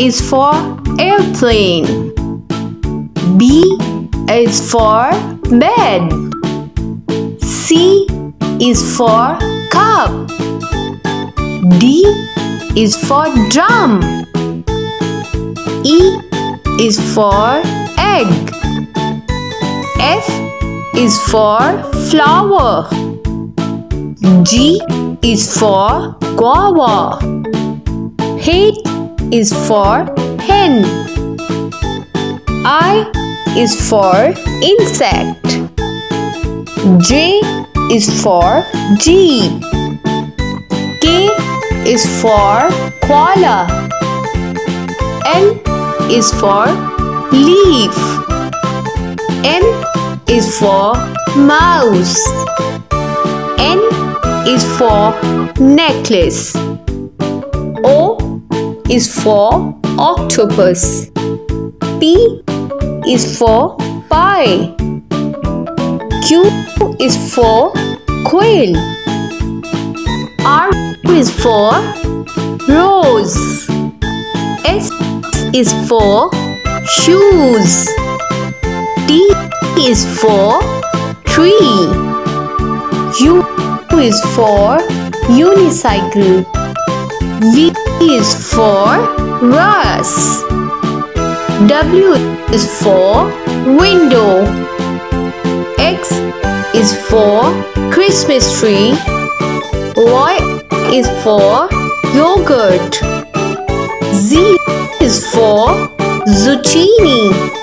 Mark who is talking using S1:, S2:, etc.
S1: is for airplane. B is for bed. C is for cup. D is for drum. E is for egg. F is for flower. G is for guava. H is for hen. I is for insect. J is for jeep. K is for koala. L is for leaf. M is for mouse. N is for necklace. O is for octopus. P is for pie. Q is for quail. R is for rose. S is for shoes. T is for tree. U is for unicycle. V is for vase. W is for window. X is for Christmas tree. Y is for yogurt. Z is for zucchini.